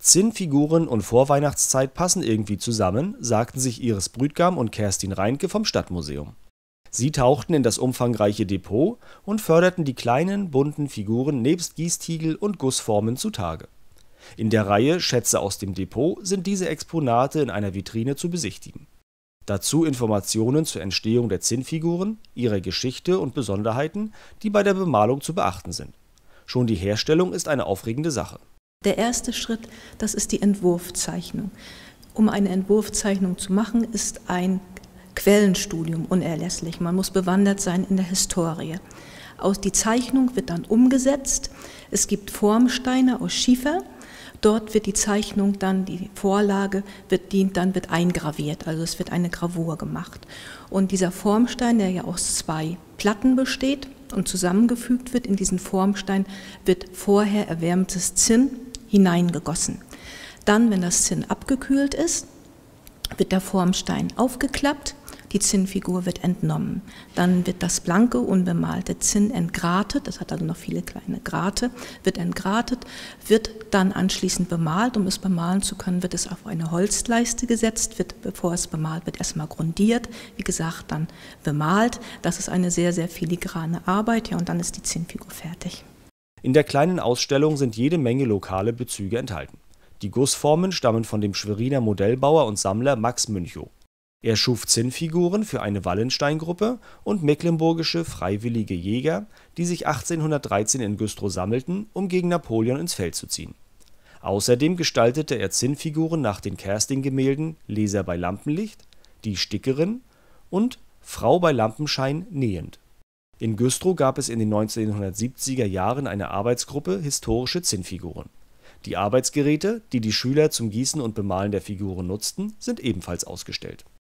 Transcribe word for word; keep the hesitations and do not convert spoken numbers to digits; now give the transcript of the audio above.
Zinnfiguren und Vorweihnachtszeit passen irgendwie zusammen, sagten sich Iris Brügam und Kerstin Reinke vom Stadtmuseum. Sie tauchten in das umfangreiche Depot und förderten die kleinen, bunten Figuren nebst Gießtiegel und Gussformen zutage. In der Reihe Schätze aus dem Depot sind diese Exponate in einer Vitrine zu besichtigen. Dazu Informationen zur Entstehung der Zinnfiguren, ihrer Geschichte und Besonderheiten, die bei der Bemalung zu beachten sind. Schon die Herstellung ist eine aufregende Sache. Der erste Schritt, das ist die Entwurfzeichnung. Um eine Entwurfzeichnung zu machen, ist ein Quellenstudium unerlässlich. Man muss bewandert sein in der Historie. Aus die Zeichnung wird dann umgesetzt. Es gibt Formsteine aus Schiefer. Dort wird die Zeichnung dann, die Vorlage wird, dient, dann wird eingraviert, also es wird eine Gravur gemacht. Und dieser Formstein, der ja aus zwei Platten besteht und zusammengefügt wird, in diesen Formstein wird vorher erwärmtes Zinn hineingegossen. Dann, wenn das Zinn abgekühlt ist, wird der Formstein aufgeklappt, die Zinnfigur wird entnommen. Dann wird das blanke, unbemalte Zinn entgratet, das hat also noch viele kleine Grate, wird entgratet, wird dann anschließend bemalt. Um es bemalen zu können, wird es auf eine Holzleiste gesetzt, wird, bevor es bemalt wird, erstmal grundiert, wie gesagt, dann bemalt. Das ist eine sehr, sehr filigrane Arbeit, ja, und dann ist die Zinnfigur fertig. In der kleinen Ausstellung sind jede Menge lokale Bezüge enthalten. Die Gussformen stammen von dem Schweriner Modellbauer und Sammler Max Münchow. Er schuf Zinnfiguren für eine Wallenstein-Gruppe und mecklenburgische freiwillige Jäger, die sich achtzehnhundertdreizehn in Güstrow sammelten, um gegen Napoleon ins Feld zu ziehen. Außerdem gestaltete er Zinnfiguren nach den Kersting-Gemälden Leser bei Lampenlicht, Die Stickerin und Frau bei Lampenschein nähend. In Güstrow gab es in den neunzehnhundertsiebziger Jahren eine Arbeitsgruppe Historische Zinnfiguren. Die Arbeitsgeräte, die die Schüler zum Gießen und Bemalen der Figuren nutzten, sind ebenfalls ausgestellt